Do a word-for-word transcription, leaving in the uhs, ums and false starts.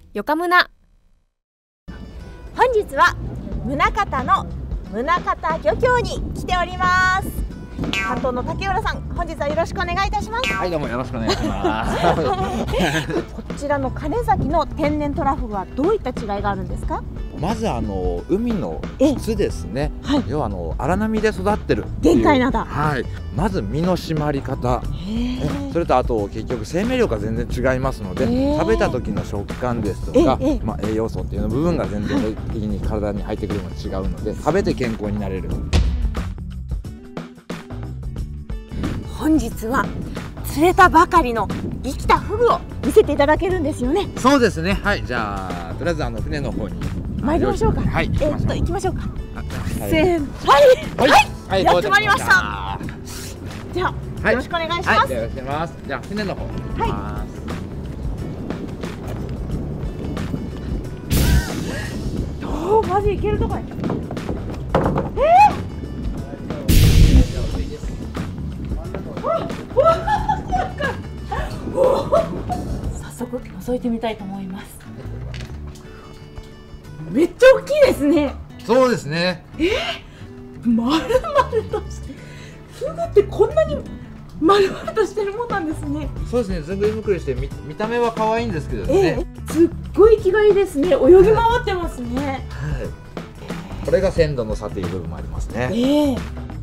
よかむな。 本日は宗像の宗像漁協に来ております。担当の竹浦さん、本日はよろしくお願いいたします。 はい、どうもよろしくお願いします。 こちらの金崎の天然トラフグはどういった違いがあるんですか？ まずあの海の質ですね。はい、要はあの荒波で育ってる玄界灘。 はい。まず身の締まり方。それとあと結局生命力が全然違いますので、食べた時の食感ですとか、まあ栄養素っていうの部分が全然的に体に入ってくるのが違うので、食べて健康になれる。 本日は釣れたばかりの生きたフグを見せていただけるんですよね。 そうですね。はい。じゃあとりあえずあの船の方に参りましょうか。 はい。 えっと行きましょうか。 はい、 せーの。はいはい。やってまいりました。じゃあよろしくお願いします。 よろしくお願いします。じゃあ船の方に行きます。 おお、マジいけるとこや。ええ。早速覗いてみたいと思います。めっちゃ大きいですね。 そうですね。 えー、丸々として、フグってこんなに丸々としてるもんなんですね。 そうですね。ずんぐりむくりして見見た目は可愛いんですけどね。 えー、すっごい気がいいですね。泳ぎ回ってますね。 はい。これが鮮度の差という部分もありますね。 ええー。